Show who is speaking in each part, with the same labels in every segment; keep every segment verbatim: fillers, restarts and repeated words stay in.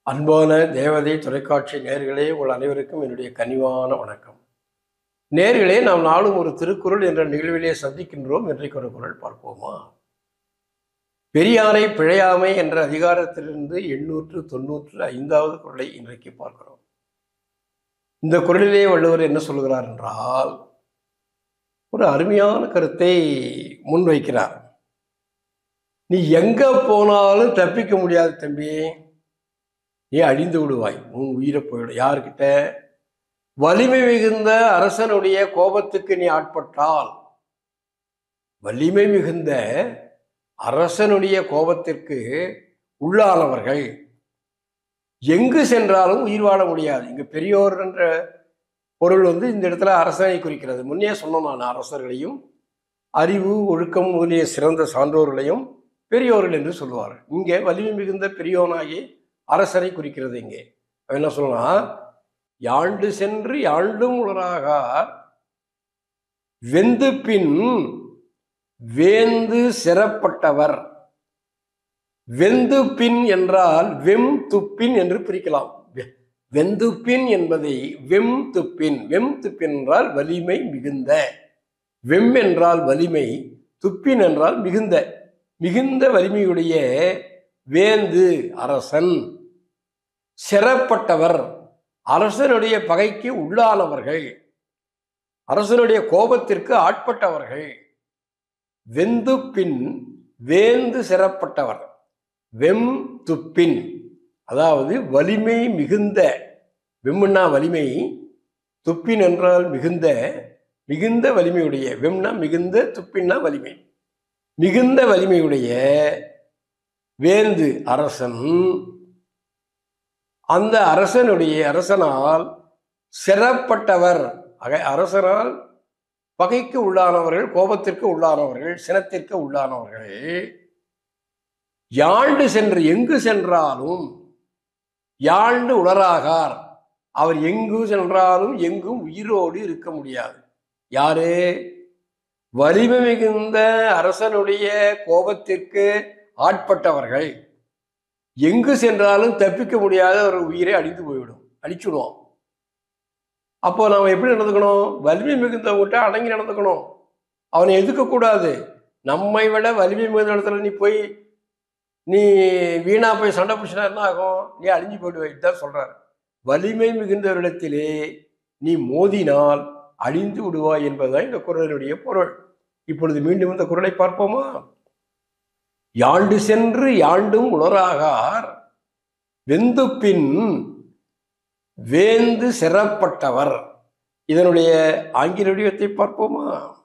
Speaker 1: அன்பான தேவதை தொலைக்காட்சி நேயர்களே, உங்கள் அனைவருக்கும் என்னுடைய கனிவான வணக்கம். நேயர்களே, நாம் நாளும் ஒரு திருக்குறள் என்ற நிகழ்விலே சந்திக்கின்றோம். இன்றைக்கு ஒரு குறள் பார்ப்போமா? பெரியாரை பிழையாமை என்ற அதிகாரத்திலிருந்து எண்ணூற்று தொன்னூற்று ஐந்தாவது குறளை இன்றைக்கு பார்க்கிறோம். இந்த குறளிலே வள்ளுவர் என்ன சொல்கிறார் என்றால், ஒரு அருமையான கருத்தை முன்வைக்கிறார். நீ எங்க போனாலும் தப்பிக்க முடியாது தம்பி, நீ அழிந்து விடுவாய், உன் உயிரை போயிடும். யாருக்கிட்ட? வலிமை மிகுந்த அரசனுடைய கோபத்துக்கு நீ ஆட்பட்டால், வலிமை மிகுந்த அரசனுடைய கோபத்திற்கு உள்ளானவர்கள் எங்கு சென்றாலும் உயிர் வாழ முடியாது. இங்க பெரியோர் என்ற பொருள் வந்து இந்த இடத்துல அரசனை குறிக்கிறது. முன்னே சொன்னோம், நான் அரசர்களையும் அறிவு ஒழுக்கம் முதலிய சிறந்த சான்றோர்களையும் பெரியோர்கள் என்று சொல்லுவார்கள். இங்கே வலிமை மிகுந்த பெரியோனாகி அரசரை குறிக்கிறது. இங்கே என்ன சொல்லலாம்? யாண்டு சென்று யாண்டும் உலராக வெந்து பின் வேந்து சிறப்பட்டவர். வெந்து பின் என்றால் வெம் துப்பின் என்று பிரிக்கலாம். வெந்து பின் என்பதை வெம் துப்பின், வெம் துப்பின் என்றால் வலிமை மிகுந்த, வெம் என்றால் வலிமை, துப்பின் என்றால் மிகுந்த, மிகுந்த வலிமையுடைய வேந்து அரசன், சிறப்பட்டவர் அரசனுடைய பகைக்கு உள்ளானவர்கள், அரசனுடைய கோபத்திற்கு ஆட்பட்டவர்கள். வெந்து பின் வேந்து சிறப்பட்டவர், வெம் துப்பின் அதாவது வலிமை மிகுந்த, வெம்முன்னா வலிமை, துப்பின் என்றால் மிகுந்த, மிகுந்த வலிமையுடைய, வெம்னா மிகுந்த, துப்பின்னா வலிமை, மிகுந்த வலிமையுடைய வேந்து அரசன், அந்த அரசனுடைய அரசனால் சிறப்பட்டவர், அரசனால் பகைக்கு உள்ளானவர்கள், கோபத்திற்கு உள்ளானவர்கள், சினத்திற்கு உள்ளானவர்கள். யாண்டு சென்று, எங்கு சென்றாலும் யாண்டு உளராகார், அவர் எங்கு சென்றாலும் எங்கும் உயிரோடு இருக்க முடியாது. யாரு? வலிமை மிகுந்த அரசனுடைய கோபத்திற்கு ஆட்பட்டவர்கள் எங்கு சென்றாலும் தப்பிக்க முடியாத ஒரு உயிரை அழிந்து போய்விடும், அழிச்சுடுவோம். அப்போ நாம் எப்படி நடந்துக்கணும்? வலிமை மிகுந்தவங்கிட்ட அடங்கி நடந்துக்கணும், அவனை எதிர்க்கக்கூடாது. நம்மை விட வலிமை மிகுந்த இடத்துல நீ போய் நீ வீணா போய் சண்டை பிடிச்சினா என்ன ஆகும்? நீ அழிஞ்சு போயிடுவாய் தான் சொல்றாரு. வலிமை மிகுந்த இடத்திலே நீ மோதினால் அழிந்து விடுவாய் என்பதுதான் இந்த குறளினுடைய பொருள். இப்பொழுது மீண்டும் இந்த குறளை பார்ப்போமா? யாண்டு சென்று யாண்டும் உளராகார் வெந்து பின் வேந்து சிறப்பட்டவர். இதனுடைய ஆங்கில வடிவத்தை பார்ப்போமா?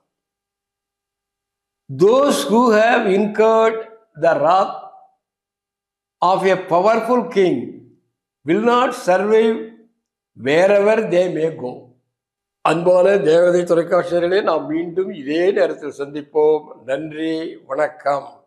Speaker 1: Those who have incurred the wrath of a powerful king will not survive wherever they may go. அன்பான தேவதை தொலைக்காட்சியர்களே, நாம் மீண்டும் இதே நேரத்தில் சந்திப்போம். நன்றி, வணக்கம்.